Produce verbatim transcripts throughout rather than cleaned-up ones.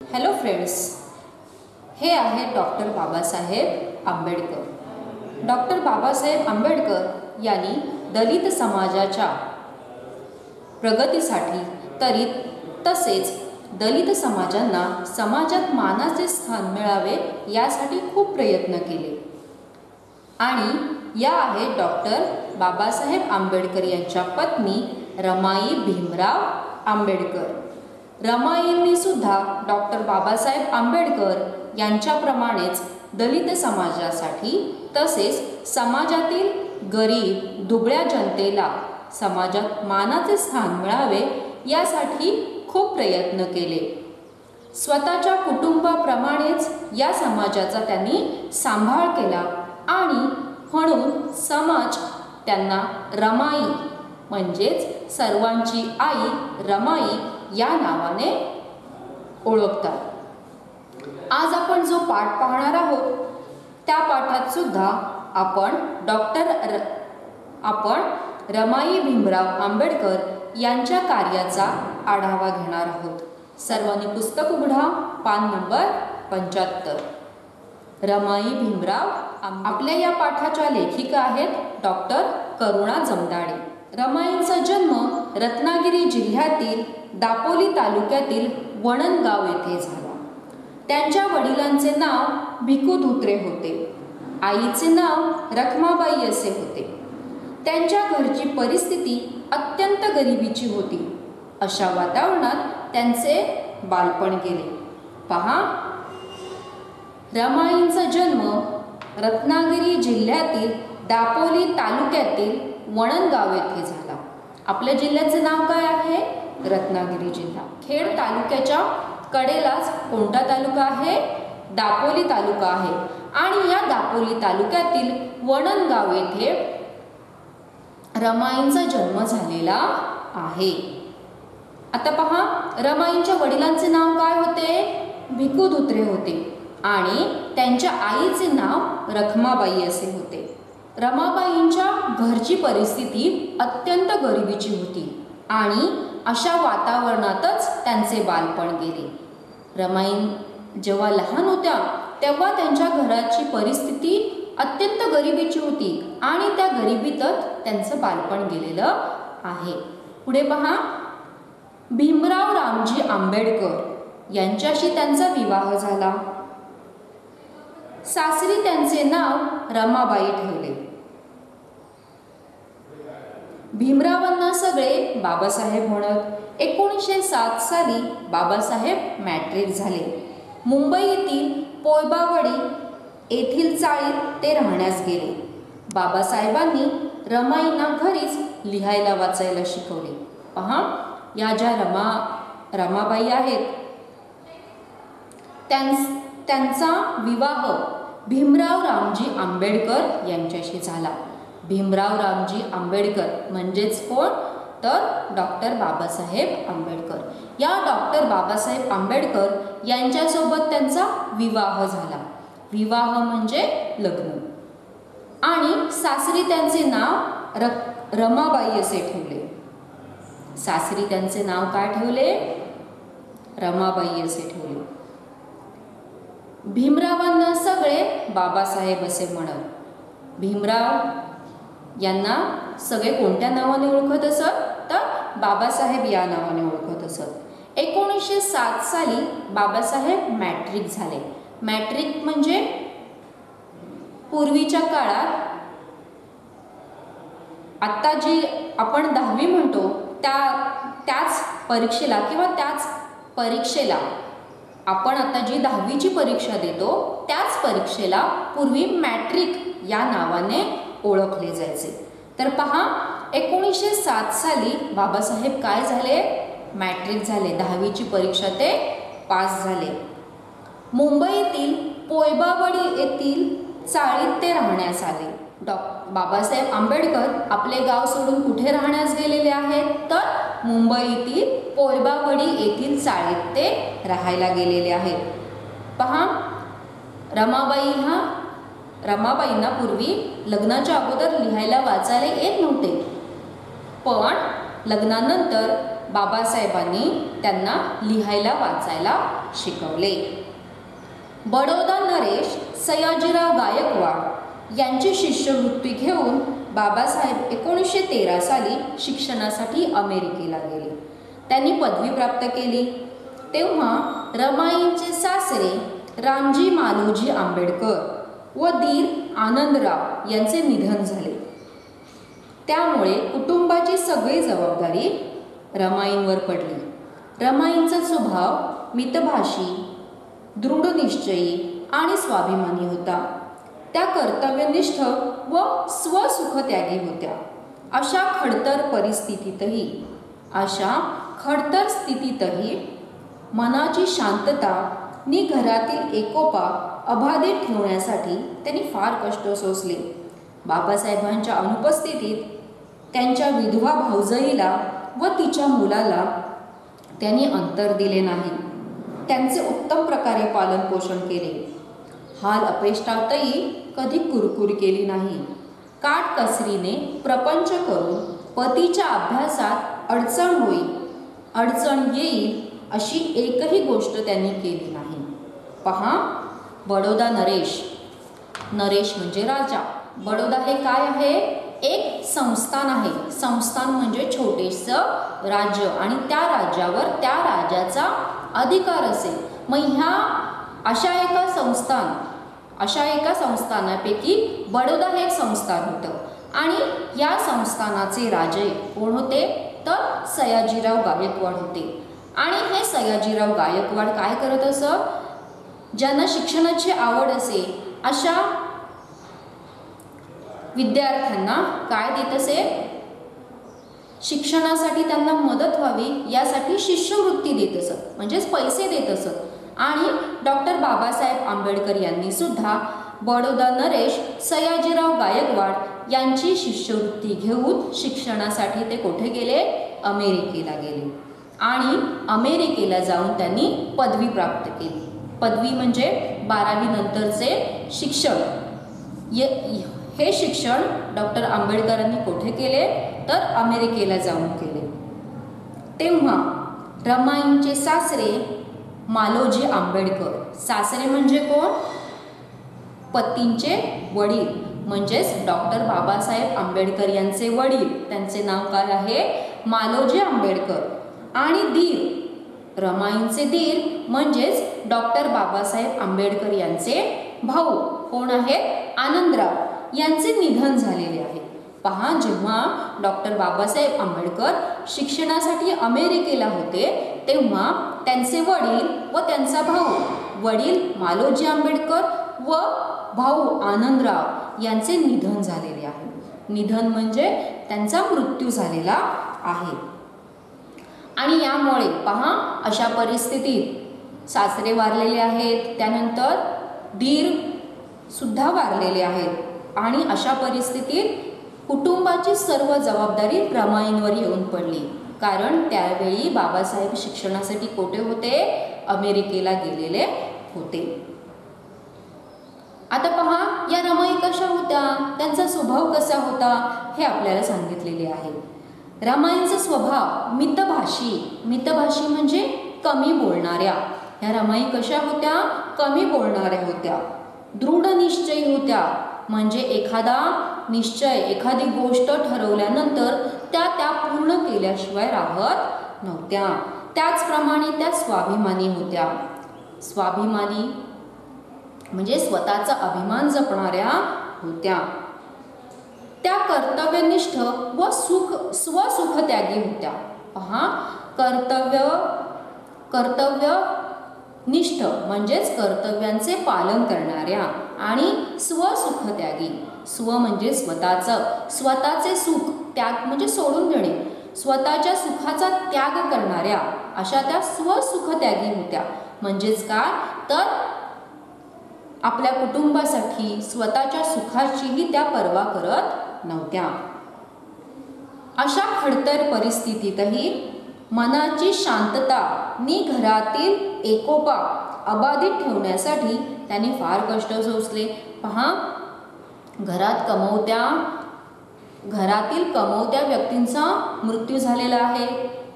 Hello friends, हे आहेत doctor Babasaheb Ambedkar. Doctor Babasaheb Ambedkar यांनी दलित समाजाच्या प्रगतीसाठी तरी तसेच दलित समाजांना समाजात मानाचे स्थान मिळावे यासाठी खूप प्रयत्न केले. आणि या आहेत डॉक्टर बाबासाहेब आंबेडकर यांच्या पत्नी रमाई भीमराव आंबेडकर. रमाईंनी सुद्धा डॉक्टर बाबासाहेब आंबेडकर यांच्याप्रमाणेच दलित समाजासाठी तसेच समाजातील गरीब दुबळ्या जनतेला समाजात मानाचे स्थान मिळावे यासाठी खूप प्रयत्न केले. स्वतःच्या कुटुंबाप्रमाणेच या समाजाचा त्यांनी सांभाळ केला आणि म्हणून समाज त्यांना रमाई म्हणजेच सर्वांची आई रमाई या नावाने ओळखतात. आज आपण जो पाठ पाहणार आहोत त्या पाठात सुद्धा आपण डॉक्टर र आपण रमाई भीमराव आंबेडकर यांच्या कार्याचा आढावा घेणार आहोत. सर्वांनी पुस्तक उघडा, पान नंबर पंच्याहत्तर. रमाई भीमराव आपल्या या पाठाच्या लेखिका आहेत डॉक्टर करुणा जमदाडे. रमाईंचा जन्म रत्नागिरी जिल्ह्यातील दापोली तालुक्यातील वणनगाव येथे झाला. त्यांच्या वडिलांचे नाव भिकू धोत्रे होते. आईचे नाव रखमाबाई असे होते. त्यांच्या घरची परिस्थिती अत्यंत गरिबीची होती. अशा वातावरणात त्यांचे बालपण गेले. पहा, रमाईंचा जन्म रत्नागिरी जिल्ह्यातील दापोली तालुक्यातील वणनगाव येथे झाला. आपल्या जिल्ह्याचे नाव काय आहे? रत्नागिरी जिल्हा. खेड तालुक्याच्या कडेलाच कोणता तालुका आहे? दापोली तालुका आहे. आणि या दापोली तालुक्यातील वणनगाव येथे रमाईंचा जन्म झालेला आहे. आता पहा, रमाईंच्या वडिलांचे नाव काय होते? भिकू धोत्रे होते आणि त्यांच्या आईचे नाव रखमाबाई असे होते. रमाबाईंच्या घरची परिस्थिती अत्यंत गरिबीची होती आणि अशा वातावरणातच त्यांचे बालपण गेले. रमाई जेव्हा लहान होत्या तेव्हा त्यांच्या घराची परिस्थिती अत्यंत गरिबीची होती आणि त्या गरिबीतच त्यांचं बालपण गेलेलं आहे. पुढे पहा, भीमराव रामजी आंबेडकर यांच्याशी त्यांचा विवाह झाला. सासरी त्यांचे नाव रमाबाई ठेवले. भीमरावांना सगळे बाबासाहेब म्हणत. एकोणीसशे सात साली बाबासाहेब मॅट्रिक झाले. मुंबई येथील पोयबावडी येथील चाळीत ते राहण्यास गेले. बाबासाहेबांनी रमाईंना घरीच लिहायला वाचायला शिकवले. पहा, या ज्या रमा रमाबाई आहेत त्यांचा विवाह भीमराव रामजी आंबेडकर यांच्याशी झाला. भीमराव रामजी आंबेडकर म्हणजेच कोण? तर डॉक्टर बाबासाहेब आंबेडकर. या डॉक्टर बाबासाहेब आंबेडकर यांच्यासोबत त्यांचा विवाह झाला. विवाह म्हणजे लग्न. आणि सासरी त्यांचे नाव र रमाबाई असे ठेवले. सासरी त्यांचे नाव काय ठेवले? रमाबाई असे ठेवले. भीमरावांना सगळे बाबासाहेब असे म्हणत. भीमराव यांना सगळे कोणत्या नावाने ओळखत असत? तर बाबासाहेब या नावाने ओळखत असत. एकोणीसशे सात साली बाबासाहेब मॅट्रिक झाले. मॅट्रिक म्हणजे पूर्वीच्या काळात आत्ता जी आपण दहावी म्हणतो त्या त्याच परीक्षेला किंवा त्याच परीक्षेला आपण आता जी दहावीची परीक्षा देतो त्याच परीक्षेला पूर्वी मॅट्रिक या नावाने ओळखले जायचे. तर पहा, एकोणीसशे सात साली बाबासाहेब काय झाले? मॅट्रिक झाले. दहावीची परीक्षा ते पास झाले. मुंबईतील पोयबावडी येथील चाळीत ते राहण्यास आले. डॉ बाबासाहेब आंबेडकर आपले गाव सोडून कुठे राहण्यास गेलेले आहेत? तर मुंबईतील पोयबावडी येथील चाळीत ते राहायला गेलेले आहेत. पहा, रमाबाई हा रमाबाईंना पूर्वी लग्नाच्या अगोदर लिहायला वाचायला येत नव्हते, पण लग्नानंतर बाबासाहेबांनी त्यांना लिहायला वाचायला शिकवले. बडोदा नरेश सयाजीराव गायकवाड यांची शिष्यवृत्ती घेऊन बाबासाहेब एकोणीसशे तेरा साली शिक्षणासाठी अमेरिकेला गेले. त्यांनी पदवी प्राप्त केली. तेव्हा रमाईंचे सासरे रामजी मालोजी आंबेडकर व दीर आनंदराव यांचे निधन झाले. त्यामुळे कुटुंबाची सगळी जबाबदारी रमाईंवर पडली. रमाईंचा स्वभाव मितभाषी, दृढनिश्चयी आणि स्वाभिमानी होता. त्या कर्तव्यनिष्ठ व स्वसुखत्यागी होत्या. अशा खडतर परिस्थितीतही अशा खडतर स्थितीतही मनाची शांतता नि घरातील एकोपा अबाधित ठेवण्यासाठी त्यांनी फार कष्ट सोसले. बाबासाहेबांच्या अनुपस्थितीत त्यांच्या विधवा भाऊजाईला व तिच्या मुलाला त्यांनी अंतर दिले नाही. त्यांचे उत्तम प्रकारे पालन पोषण केले. हाल अपेष्टातही कधी कुरकुर केली नाही. काटकसरीने प्रपंच करून पतीच्या अभ्यासात अडचण होईल, अडचण येईल अशी एकही गोष्ट त्यांनी केली नाही. पहा, बडोदा नरेश, नरेश म्हणजे राजा. बडोदा हे काय आहे? एक संस्थान आहे. संस्थान म्हणजे छोटेसं राज्य आणि त्या राज्यावर त्या राजाचा अधिकार असेल. मग ह्या अशा एका संस्थान अशा एका संस्थानापैकी बडोदा हे एक संस्थान होतं आणि या संस्थानाचे राजे कोण होते? तर सयाजीराव गायकवाड होते. आणि हे सयाजीराव गायकवाड काय करत असत? ज्यांना शिक्षणाची आवड असे अशा विद्यार्थ्यांना काय देत असे? शिक्षणासाठी त्यांना मदत व्हावी यासाठी शिष्यवृत्ती देत असत, म्हणजेच पैसे देत असत. आणि डॉक्टर बाबासाहेब आंबेडकर यांनी सुद्धा बडोदा नरेश सयाजीराव गायकवाड यांची शिष्यवृत्ती घेऊन शिक्षणासाठी ते कुठे गेले? अमेरिकेला गेले. आणि अमेरिकेला जाऊन त्यांनी पदवी प्राप्त केली. पदवी म्हणजे बारावी नंतरचे शिक्षण. ये हे शिक्षण डॉक्टर आंबेडकरांनी कुठे केले? तर अमेरिकेला जाऊन केले. तेव्हा रमाईंचे सासरे मालोजी आंबेडकर, सासरे म्हणजे कोण? पतींचे वडील, म्हणजेच डॉक्टर बाबासाहेब आंबेडकर यांचे वडील. त्यांचे नाव काय आहे? मालोजी आंबेडकर. आणि दीर, रमाईंचे दीर म्हणजेच डॉक्टर बाबासाहेब आंबेडकर यांचे भाऊ कोण आहेत? आनंदराव यांचे निधन झालेले आहे. पहा, जेव्हा डॉक्टर बाबासाहेब आंबेडकर शिक्षणासाठी अमेरिकेला होते तेव्हा त्यांचे वडील व त्यांचा भाऊ, वडील मालोजी आंबेडकर व भाऊ आनंदराव यांचे निधन झालेले आहे. निधन म्हणजे त्यांचा मृत्यू झालेला आहे. आणि यामुळे पहा, अशा परिस्थितीत सासरे वारलेले आहेत, त्यानंतर दीर सुद्धा वारलेले आहेत. आणि अशा परिस्थितीत कुटुंबाची सर्व जबाबदारी रमाईंवर येऊन पडली. कारण त्यावेळी बाबासाहेब शिक्षणासाठी कोठे होते? अमेरिकेला गेलेले होते. आता पहा, या रमाई कशा होत्या? त्यांचा स्वभाव कसा होता हे आपल्याला सांगितलेले आहे. रमाईंचा स्वभाव मितभाषी, मितभाषी म्हणजे कमी बोलणाऱ्या. ह्या रमाई कशा होत्या? कमी बोलणाऱ्या होत्या. दृढनिश्चयी होत्या, म्हणजे एखादा निश्चय, एखादी गोष्ट ठरवल्यानंतर त्या त्या पूर्ण केल्याशिवाय राहत नव्हत्या. त्याचप्रमाणे त्या स्वाभिमानी होत्या. स्वाभिमानी म्हणजे स्वतःचा अभिमान जपणाऱ्या होत्या. त्या कर्तव्यनिष्ठ व सुख स्वसुखत्यागी होत्या. पहा, कर्तव्य कर्तव्य निष्ठ म्हणजेच कर्तव्यांचे पालन करणाऱ्या आणि स्वसुखत्यागी. स्व म्हणजे स्वतःचं, स्वतःचे सुख त्याग म्हणजे सोडून देणे, स्वतःच्या सुखाचा त्याग करणाऱ्या अशा त्या स्वसुखत्यागी होत्या. म्हणजेच काय? तर आपल्या कुटुंबासाठी स्वतःच्या सुखाचीही त्या पर्वा करत नव्हत्या. अशा खडतर परिस्थितीतही मनाची शांतता नि घरातील एकोपा अबाधित ठेवण्यासाठी त्यांनी फार कष्ट सोसले. पहा, घरात कमवत्या घरातील कमवत्या व्यक्तींचा मृत्यू झालेला आहे.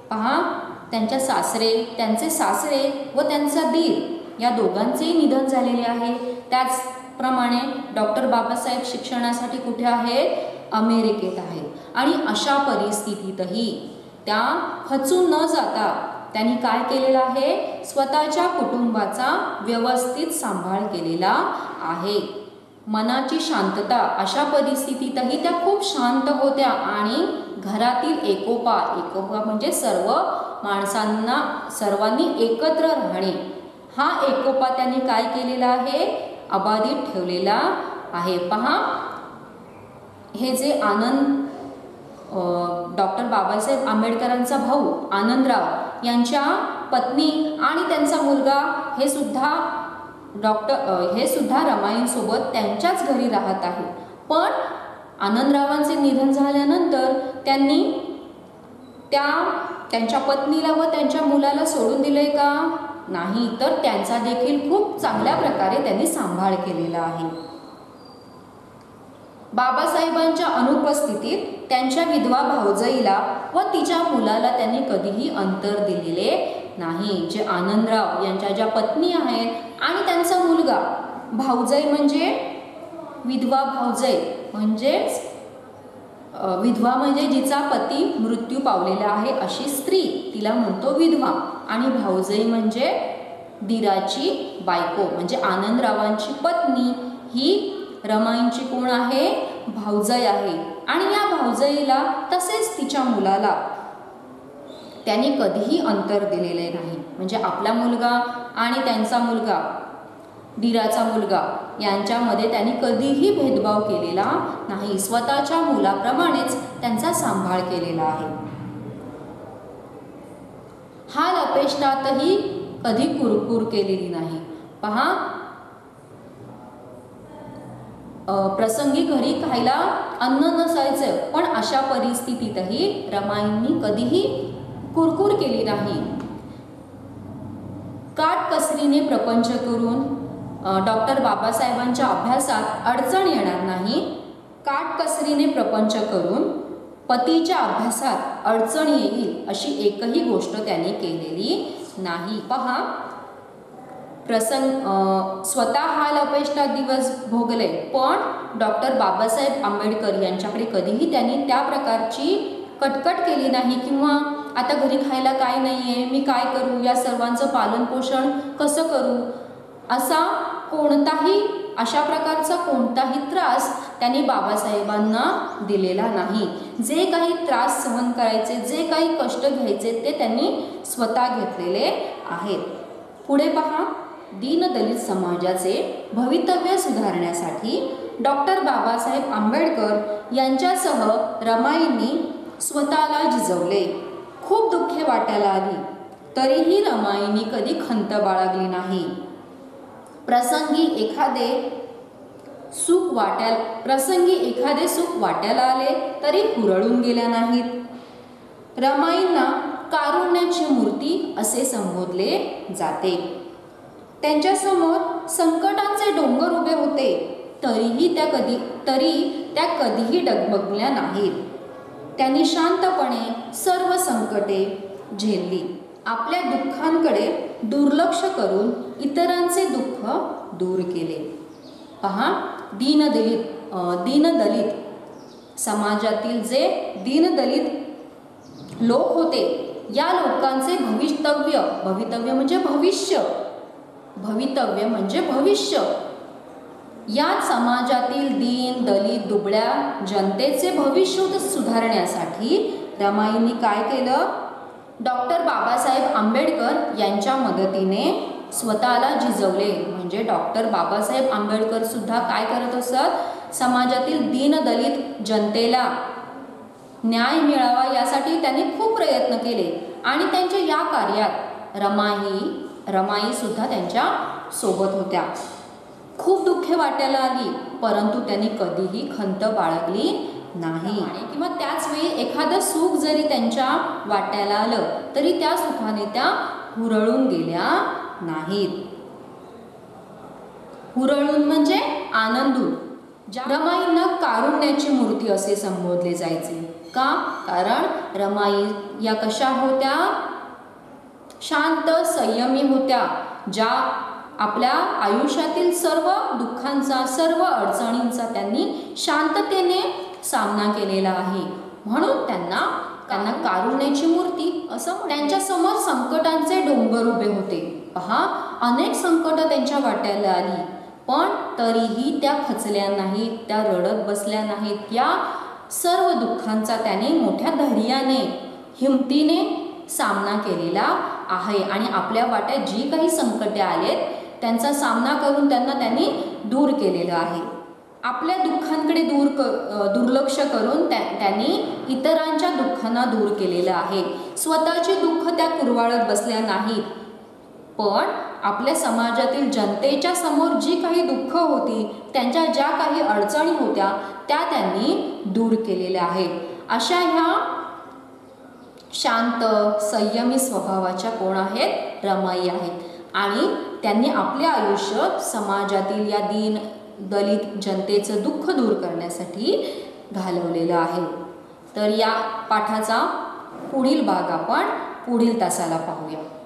पहा, त्यांच्या सासरे त्यांचे सासरे व त्यांचा दीर या दोघांचेही निधन झालेले आहे. त्याचप्रमाणे डॉक्टर बाबासाहेब शिक्षणासाठी कुठे आहेत? अमेरिकेत आहेत. आणि अशा परिस्थितीतही त्या खचून न जाता त्यांनी काय केलेलं आहे? स्वतःच्या कुटुंबाचा व्यवस्थित सांभाळ केलेला आहे. मनाची शांतता, अशा परिस्थितीतही त्या खूप शांत होत्या आणि घरातील एकोपा एकोपा म्हणजे सर्व माणसांना सर्वांनी एकत्र राहणे, हा एकोपा त्यांनी काय केलेला आहे? अबाधित ठेवलेला आहे. पहा, हे जे आनंद डॉक्टर बाबासाहेब आंबेडकरांचा भाऊ आनंदराव यांच्या पत्नी आणि त्यांचा मुलगा हे सुद्धा डॉक्टर हे सुद्धा रमाईंसोबत त्यांच्याच घरी राहत आहे. पण आनंदरावांचे निधन झाल्यानंतर त्यांनी त्या त्यांच्या पत्नीला व त्यांच्या मुलाला सोडून दिले का? नाही, तर त्यांचा देखील खूप चांगल्या प्रकारे त्यांनी सांभाळ केलेला आहे. बाबासाहेबांच्या अनुपस्थितीत त्यांच्या विधवा भावजईला व तिच्या मुलाला त्यांनी कधीही अंतर दिलेले नाही. जे आनंदराव यांच्या ज्या पत्नी आहेत आणि त्यांचा मुलगा, भावजई म्हणजे विधवा भावजई म्हणजेच विधवा म्हणजे जिचा पती मृत्यू पावलेला आहे अशी स्त्री, तिला म्हणतो विधवा. आणि भावजई म्हणजे दीराची बायको, म्हणजे आनंदरावांची पत्नी ही रमाईंची कोण आहे? भावजई आहे. आणि या भावजईला तसेच तिच्या मुलाला त्यांनी कधीही अंतर दिलेले नाही. म्हणजे आपला मुलगा आणि त्यांचा मुलगा, दीराचा मुलगा यांच्यामध्ये त्यांनी कधीही भेदभाव केलेला नाही. स्वतःच्या मुलाप्रमाणेच त्यांचा सांभाळ केलेला आहे. हाल अपेष्टातही कधी कुरकुर केलेली नाही. पहा, प्रसंगी घरी खायला अन्न नसायचं, पण अशा परिस्थितीतही रमाईंनी कधीही कुरकुर केली नाही. काटकसरीने प्रपंच करून डॉक्टर बाबासाहेबांच्या अभ्यासात अडचण येणार नाही. काटकसरीने प्रपंच करून पतीच्या अभ्यासात अडचण येईल अशी एकही गोष्ट त्यांनी केलेली नाही. पहा, प्रसंग स्वतः हाल अपेष्टा दिवस भोगले, पण डॉक्टर बाबासाहेब आंबेडकर यांच्याकडे कधीही त्यांनी त्या प्रकारची कटकट केली नाही किंवा आता घरी खायला काय नाही आहे, मी काय करू, या सर्वांचं पालनपोषण कसं करू, असा कोणताही अशा प्रकारचा कोणताही त्रास त्यांनी बाबासाहेबांना दिलेला नाही. जे काही त्रास सहन करायचे, जे काही कष्ट घ्यायचे ते त्यांनी स्वतः घेतलेले आहेत. पुढे पहा, दीनदलित समाजाचे भवितव्य सुधारण्यासाठी डॉक्टर बाबासाहेब आंबेडकर यांच्यासह रमाईंनी स्वतःला जिजवले. खूप दुःखे वाट्याला आली, तरीही रमाईंनी कधी खंत बाळगली नाही. प्रसंगी एखादे सुख वाट्याला प्रसंगी एखादे सुख वाट्याला आले तरी हुरळून गेल्या नाहीत. रमाईंना कारुण्याची मूर्ती असे संबोधले जाते. त्यांच्यासमोर संकटांचे डोंगर उभे होते, तरीही त्या कधी तरी त्या कधीही डगमगल्या नाहीत. त्यांनी शांतपणे सर्व संकटे झेलली. आपल्या दुःखांकडे दुर्लक्ष करून इतरांचे दुःख दूर केले. पहा, दीनदलित दीनदलित समाजातील जे दीनदलित लोक होते, या लोकांचे भवितव्य भवितव्य म्हणजे भविष्य भवितव्य म्हणजे भविष्य या समाजातील दीन दलित दुबळ्या जनतेचे भविष्य सुधारण्यासाठी रमाईंनी काय केलं? डॉक्टर बाबासाहेब आंबेडकर यांच्या मदतीने स्वतःला जिजवले. म्हणजे डॉक्टर बाबासाहेब आंबेडकर सुद्धा काय करत असत? समाजातील दीन दलित जनतेला न्याय मिळावा यासाठी त्यांनी खूप प्रयत्न केले आणि त्यांच्या या कार्यात रमाई रमाई सुद्धा त्यांच्या सोबत होत्या. खूप दुःखे वाट्याला आली, परंतु त्यांनी कधीही खंत बाळगली नाही. किंवा त्याच वेळी एखादं सुख जरी त्यांच्या वाट्याला आलं तरी त्या सुखाने त्या हुरळून गेल्या नाहीत. हुरळून म्हणजे आनंदून. रमाईंना कारुण्याची मूर्ती असे संबोधले जायचे. का? कारण रमाई या कशा होत्या? शांत संयमी होत्या, ज्या आपल्या आयुष्यातील सर्व दुःखांचा, सर्व अडचणींचा त्यांनी शांततेने सामना केलेला आहे. म्हणून त्यांना त्यांना कारुण्याची मूर्ती असं. त्यांच्या समोर संकटांचे डोंगर उभे होते. पहा, अनेक संकट त्यांच्या वाट्याला आली, पण तरीही त्या खचल्या नाहीत, त्या रडत बसल्या नाहीत. या सर्व दुःखांचा त्याने मोठ्या धैर्याने, हिमतीने सामना केलेला आहे आणि आपल्या वाट्यात जी काही संकटे आलेत त्यांचा सामना करून त्यांना त्यांनी दूर केलेलं आहे. आपल्या दुःखांकडे दूर क दुर्लक्ष करून त्या त्यांनी इतरांच्या दुःखांना दूर केलेलं आहे. स्वतःची दुःख त्या कुरवाळत बसल्या नाहीत, पण आपल्या समाजातील जनतेच्या समोर जी काही दुःख होती, त्यांच्या ज्या काही अडचणी होत्या त्या त्यांनी दूर केलेल्या आहेत. अशा ह्या शांत संयमी स्वभावाच्या कोण आहेत? रमाई आहेत. आणि त्यांनी आपले आयुष्य समाजातील या दीन दलित जनतेचं दुःख दूर करण्यासाठी घालवलेलं आहे. तर या पाठाचा पुढील भाग आपण पुढील तासाला पाहूया.